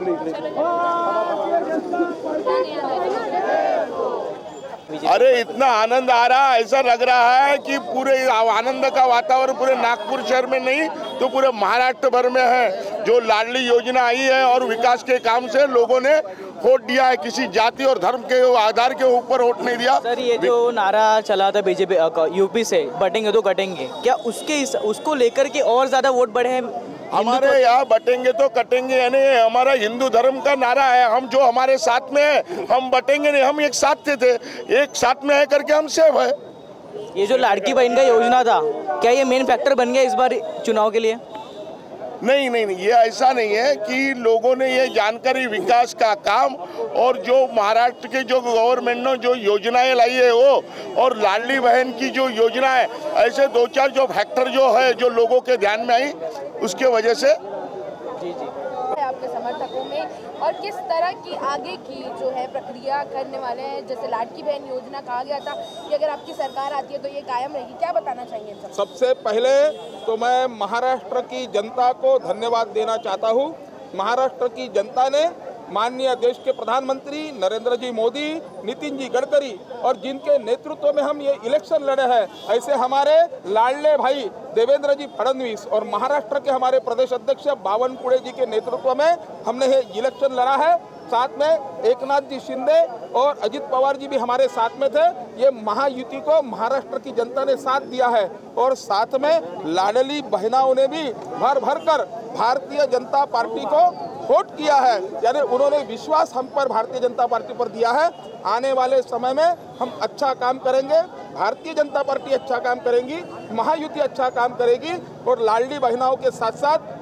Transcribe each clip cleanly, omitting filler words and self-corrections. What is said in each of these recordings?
अरे इतना आनंद आ रहा है, ऐसा लग रहा है कि पूरे आनंद का वातावरण पूरे नागपुर शहर में नहीं तो पूरे महाराष्ट्र भर में है। जो लाडली योजना आई है और विकास के काम से लोगों ने वोट दिया है, किसी जाति और धर्म के आधार के ऊपर वोट नहीं दिया। सर ये जो नारा चला था बीजेपी यूपी से बटेंगे तो कटेंगे, क्या उसको लेकर के और ज्यादा वोट बढ़े हैं? हमारे यहाँ बटेंगे तो कटेंगे यानी हमारा हिंदू धर्म का नारा है। हम जो हमारे साथ में है हम बटेंगे नहीं, हम एक साथ थे एक साथ में है करके हम सेव है। ये जो लाड़की बहन का योजना था क्या ये मेन फैक्टर बन गया इस बार चुनाव के लिए? नहीं, ये ऐसा नहीं है कि लोगों ने ये जानकारी विकास का काम और जो महाराष्ट्र के जो गवर्नमेंट ने जो योजनाएं लाई है वो और लाडली बहन की जो योजना है, ऐसे दो चार जो फैक्टर जो है जो लोगों के ध्यान में आई उसके वजह से जी आपके समर्थकों में और किस तरह की आगे की जो है प्रक्रिया करने वाले हैं। जैसे लाडली बहन योजना कहा गया था कि अगर आपकी सरकार आती है तो ये कायम रहेगी, क्या बताना चाहिए? सबसे पहले तो मैं महाराष्ट्र की जनता को धन्यवाद देना चाहता हूँ। महाराष्ट्र की जनता ने माननीय देश के प्रधानमंत्री नरेंद्र जी मोदी, नितिन जी गडकरी और जिनके नेतृत्व में हम ये इलेक्शन लड़े हैं, ऐसे हमारे लाडले भाई देवेंद्र जी फडणवीस और महाराष्ट्र के हमारे प्रदेश अध्यक्ष बावनकुळे जी के नेतृत्व में हमने ये इलेक्शन लड़ा है। साथ में एकनाथ जी शिंदे और अजित पवार जी भी हमारे साथ में थे। ये महायुति को महाराष्ट्र की जनता ने साथ दिया है और साथ में लाडली बहनाओं ने भी भर कर भारतीय जनता पार्टी को वोट किया है, यानी उन्होंने विश्वास हम पर भारतीय जनता पार्टी पर दिया है। आने वाले समय में हम अच्छा काम करेंगे, भारतीय जनता पार्टी अच्छा काम करेंगी, महायुति अच्छा काम करेगी और लाडली बहनाओं के साथ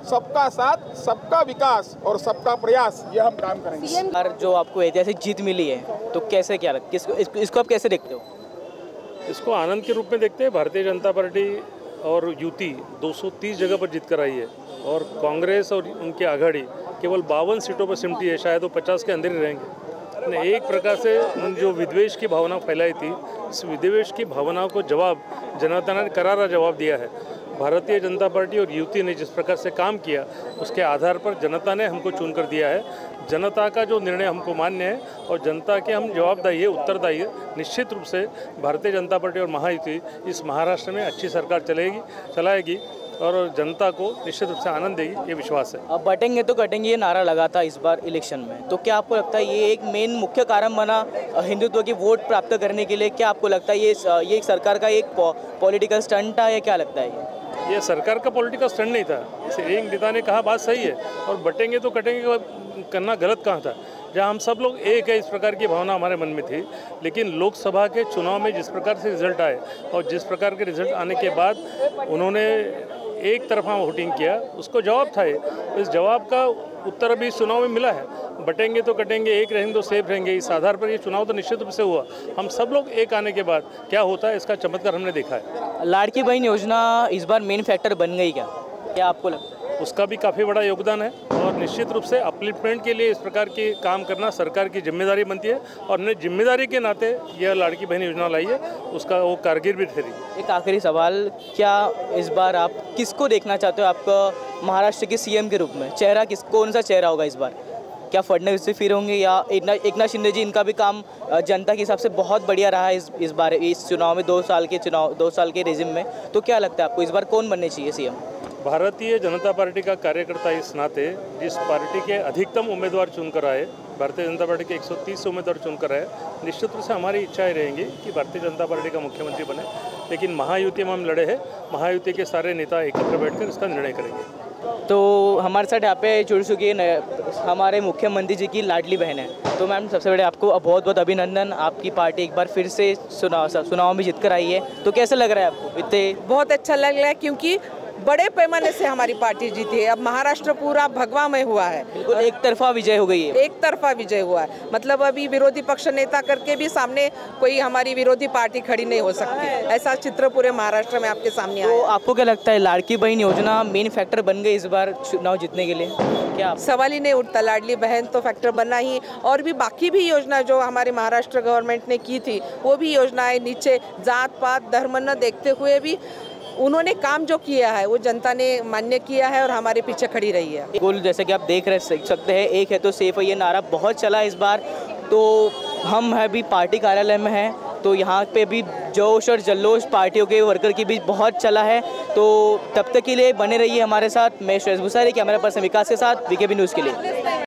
साथ सबका विकास और सबका प्रयास ये हम काम करेंगे। और जो आपको ऐतिहासिक जीत मिली है तो कैसे क्या लगता है, इसको आप कैसे देखते हो? इसको आनंद के रूप में देखते हैं। भारतीय जनता पार्टी और युति 230 जगह पर जीत कर आई है और कांग्रेस और उनकी आघाड़ी केवल 52 सीटों पर सिमटी है, शायद वो 50 के अंदर ही रहेंगे। ने एक प्रकार से जो विद्वेष की भावना फैलाई थी, इस विद्वेष की भावनाओं को जवाब जनता ने करारा जवाब दिया है। भारतीय जनता पार्टी और युति ने जिस प्रकार से काम किया उसके आधार पर जनता ने हमको चुनकर दिया है। जनता का जो निर्णय हमको मान्य है और जनता के हम जवाबदारी है, उत्तरदायी है। निश्चित रूप से भारतीय जनता पार्टी और महायुति इस महाराष्ट्र में अच्छी सरकार चलाएगी और जनता को निश्चित रूप से आनंद देगी, ये विश्वास है। अब बटेंगे तो कटेंगे ये नारा लगा था इस बार इलेक्शन में, तो क्या आपको लगता है ये एक मेन मुख्य कारण बना हिंदुत्व की वोट प्राप्त करने के लिए? क्या आपको लगता है ये एक सरकार का एक पॉलिटिकल स्टंट था या क्या लगता है? ये सरकार का पॉलिटिकल स्टंट नहीं था। इसे एक नेता ने कहा बात सही है और बटेंगे तो कटेंगे करना गलत कहाँ था। जहाँ हम सब लोग एक है, इस प्रकार की भावना हमारे मन में थी। लेकिन लोकसभा के चुनाव में जिस प्रकार से रिजल्ट आए और जिस प्रकार के रिजल्ट आने के बाद उन्होंने एक तरफा वोटिंग किया, उसको जवाब था। इस जवाब का उत्तर अभी चुनाव में मिला है। बटेंगे तो कटेंगे, एक रहेंगे तो सेफ रहेंगे, इस आधार पर ये चुनाव तो निश्चित रूप से हुआ। हम सब लोग एक आने के बाद क्या होता है इसका चमत्कार हमने देखा है। लाड़की बहन योजना इस बार मेन फैक्टर बन गई क्या आपको लगता है? उसका भी काफ़ी बड़ा योगदान है और निश्चित रूप से अपलिफ्टमेंट के लिए इस प्रकार के काम करना सरकार की जिम्मेदारी बनती है और ने जिम्मेदारी के नाते यह लाड़की बहन योजना लाई है, उसका वो कारगर भी ठहरी। एक आखिरी सवाल, क्या इस बार आप किसको देखना चाहते हो आपका महाराष्ट्र के सीएम के रूप में? चेहरा कौन सा चेहरा होगा इस बार? क्या फडणवीस से फिर होंगे या एकनाथ शिंदे जी? इनका भी काम जनता के हिसाब से बहुत बढ़िया रहा है इस बार इस चुनाव में, 2 साल के रेजिम में। तो क्या लगता है आपको इस बार कौन बनने चाहिए सीएम? भारतीय जनता पार्टी का कार्यकर्ता इस नाते जिस पार्टी के अधिकतम उम्मीदवार चुनकर आए, भारतीय जनता पार्टी के 130 उम्मीदवार चुनकर आए, निश्चित रूप से हमारी इच्छाएं रहेंगी कि भारतीय जनता पार्टी का मुख्यमंत्री बने। लेकिन महायुति में हम लड़े हैं, महायुति के सारे नेता एकत्र बैठकर इसका निर्णय करेंगे। तो हमारे साथ यहाँ पे जुड़ चुकी है हमारे मुख्यमंत्री जी की लाडली बहन है। तो मैम सबसे पहले आपको बहुत बहुत अभिनंदन, आपकी पार्टी एक बार फिर से चुनाव में जीत कर आई है। तो कैसे लग रहा है आपको? इतने बहुत अच्छा लग रहा है क्योंकि बड़े पैमाने से हमारी पार्टी जीती है। अब महाराष्ट्र पूरा भगवामय हुआ है, बिल्कुल एक तरफा विजय हो गई है। एक तरफा विजय हुआ है, मतलब अभी विरोधी पक्ष नेता करके भी सामने कोई हमारी विरोधी पार्टी खड़ी नहीं हो सकती, ऐसा चित्र पूरे महाराष्ट्र में आपके सामने आया। तो आपको क्या लगता है लाड़की बहन योजना मेन फैक्टर बन गई इस बार चुनाव जीतने के लिए? क्या सवाल ही नहीं उठता, लाडली बहन तो फैक्टर बनना ही। और भी बाकी भी योजना जो हमारे महाराष्ट्र गवर्नमेंट ने की थी वो भी योजनाएं नीचे जात पात धर्म न देखते हुए भी उन्होंने काम जो किया है वो जनता ने मान्य किया है और हमारे पीछे खड़ी रही है। बिल्कुल, जैसे कि आप देख सकते हैं, एक है तो सेफ है, ये नारा बहुत चला इस बार। तो हम अभी पार्टी कार्यालय में हैं, तो यहाँ पे भी जोश और जल्लोश पार्टियों के वर्कर की भी बहुत चला है। तो तब तक के लिए बने रहिए हमारे साथ। मैं श्रेयस भूसारी, कैमरा पर्सन विकास के साथ, वीकेबी न्यूज़ के लिए।